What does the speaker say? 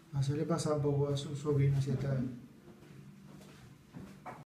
Hacerle pasar un poco a su sobrino si está